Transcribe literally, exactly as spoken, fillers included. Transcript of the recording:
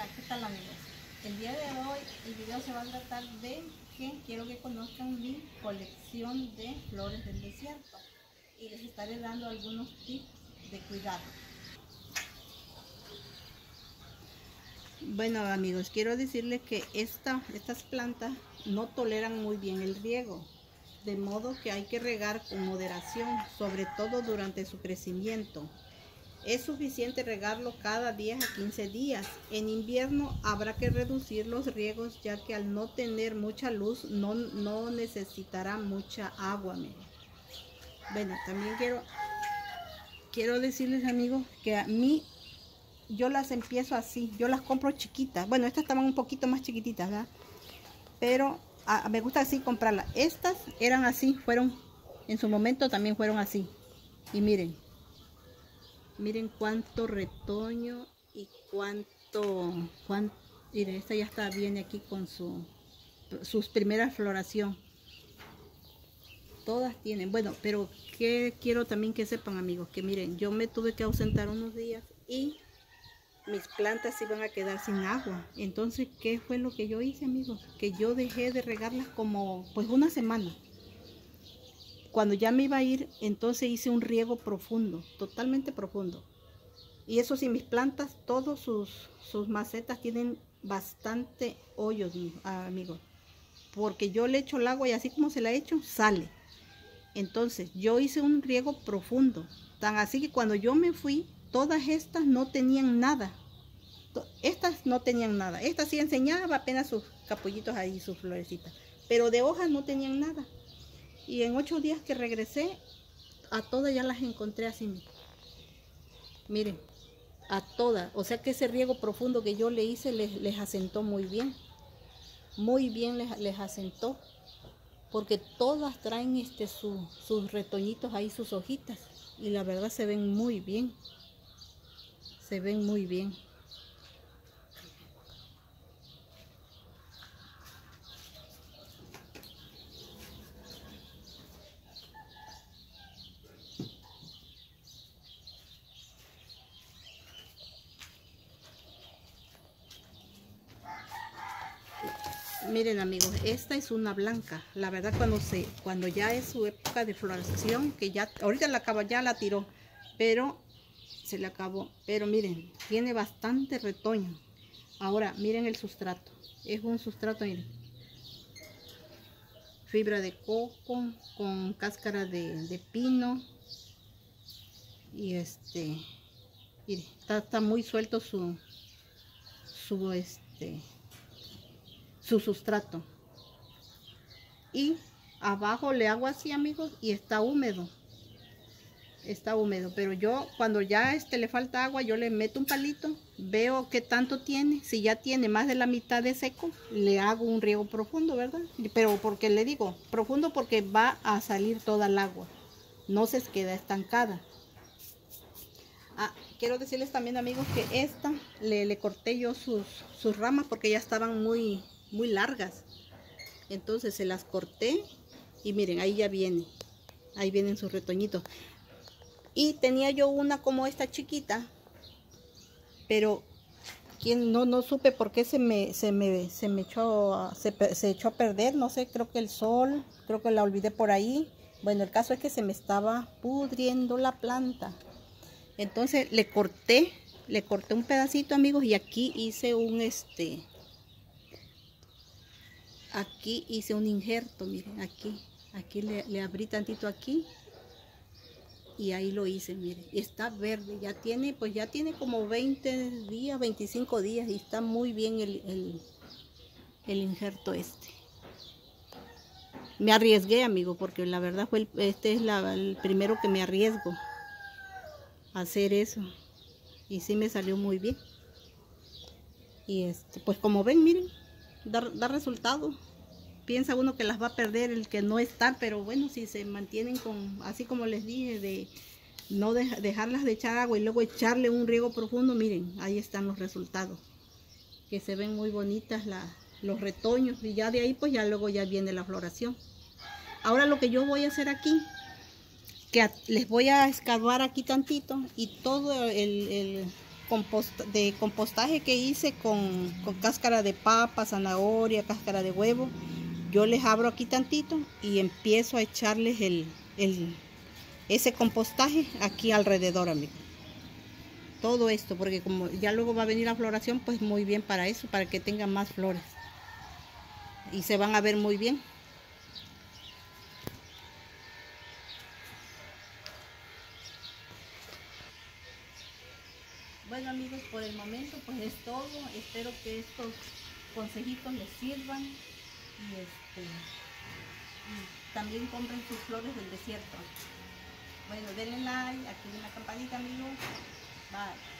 Hola, ¿qué tal amigos? El día de hoy el video se va a tratar de que quiero que conozcan mi colección de flores del desierto y les estaré dando algunos tips de cuidado. Bueno amigos, quiero decirles que esta, estas plantas no toleran muy bien el riego, de modo que hay que regar con moderación, sobre todo durante su crecimiento. Es suficiente regarlo cada diez a quince días. En invierno habrá que reducir los riegos, ya que al no tener mucha luz no, no necesitará mucha agua. Miren. Bueno, también quiero, quiero decirles amigos que a mí yo las empiezo así, yo las compro chiquitas. Bueno, estas estaban un poquito más chiquititas, ¿verdad? Pero a, me gusta así comprarlas. Estas eran así, fueron, en su momento también fueron así. Y miren. Miren cuánto retoño y cuánto, cuánto, miren, esta ya está, viene aquí con su, sus primeras floración. Todas tienen, bueno, pero que quiero también que sepan amigos, que miren, yo me tuve que ausentar unos días y mis plantas iban a quedar sin agua. Entonces, ¿qué fue lo que yo hice amigos? Que yo dejé de regarlas como, pues una semana. Cuando ya me iba a ir, entonces hice un riego profundo, totalmente profundo. Y eso sí, mis plantas, todos sus, sus macetas tienen bastante hoyos, amigos. Porque yo le echo el agua y así como se la echo, sale. Entonces, yo hice un riego profundo. Tan así que cuando yo me fui, todas estas no tenían nada. Estas no tenían nada. Estas sí enseñaba apenas sus capullitos ahí, sus florecitas. Pero de hojas no tenían nada. Y en ocho días que regresé, a todas ya las encontré así. Miren, a todas. O sea que ese riego profundo que yo le hice les, les asentó muy bien. Muy bien les, les asentó. Porque todas traen este, su, sus retoñitos ahí, sus hojitas. Y la verdad se ven muy bien. Se ven muy bien. Miren amigos, esta es una blanca. La verdad cuando se, cuando ya es su época de floración, que ya, ahorita la acaba, ya la tiró, pero se le acabó. Pero miren, tiene bastante retoño. Ahora miren el sustrato. Es un sustrato, miren. Fibra de coco con cáscara de, de pino. Y este, miren, está, está muy suelto su, su este. su sustrato. Y abajo le hago así amigos y está húmedo. Está húmedo, pero yo cuando ya este le falta agua, yo le meto un palito, veo qué tanto tiene. Si ya tiene más de la mitad de seco, le hago un riego profundo, ¿verdad? Pero porque le digo profundo porque va a salir toda el agua, no se queda estancada. Ah, quiero decirles también amigos que esta le, le corté yo sus, sus ramas porque ya estaban muy muy largas, entonces se las corté y miren, ahí ya viene, ahí vienen sus retoñitos. Y tenía yo una como esta chiquita, pero quien no no supe por qué se me se me se me echó se, se echó a perder, no sé, creo que el sol, creo que la olvidé por ahí. Bueno, el caso es que se me estaba pudriendo la planta. Entonces le corté, le corté un pedacito amigos y aquí hice un este Aquí hice un injerto, miren, aquí, aquí le, le abrí tantito aquí y ahí lo hice, miren, y está verde, ya tiene, pues ya tiene como veinte días, veinticinco días y está muy bien el, el, el injerto este. Me arriesgué, amigo, porque la verdad fue el, este es la, el primero que me arriesgo a hacer eso y sí me salió muy bien. Y este, pues como ven, miren, da, da resultado. Piensa uno que las va a perder el que no están, pero bueno, si se mantienen con, así como les dije, de no de, dejarlas de echar agua y luego echarle un riego profundo, miren, ahí están los resultados. Que se ven muy bonitas la, los retoños y ya de ahí pues ya luego ya viene la floración. Ahora lo que yo voy a hacer aquí, que a, les voy a escarbar aquí tantito y todo el, el compost de compostaje que hice con, con cáscara de papa, zanahoria, cáscara de huevo. Yo les abro aquí tantito y empiezo a echarles el, el, ese compostaje aquí alrededor, amigos. Todo esto, porque como ya luego va a venir la floración, pues muy bien para eso, para que tengan más flores. Y se van a ver muy bien. Bueno, amigos, por el momento pues es todo. Espero que estos consejitos les sirvan. Y, este, y también compren sus flores del desierto. Bueno, denle like, activen la campanita, amigos. Bye.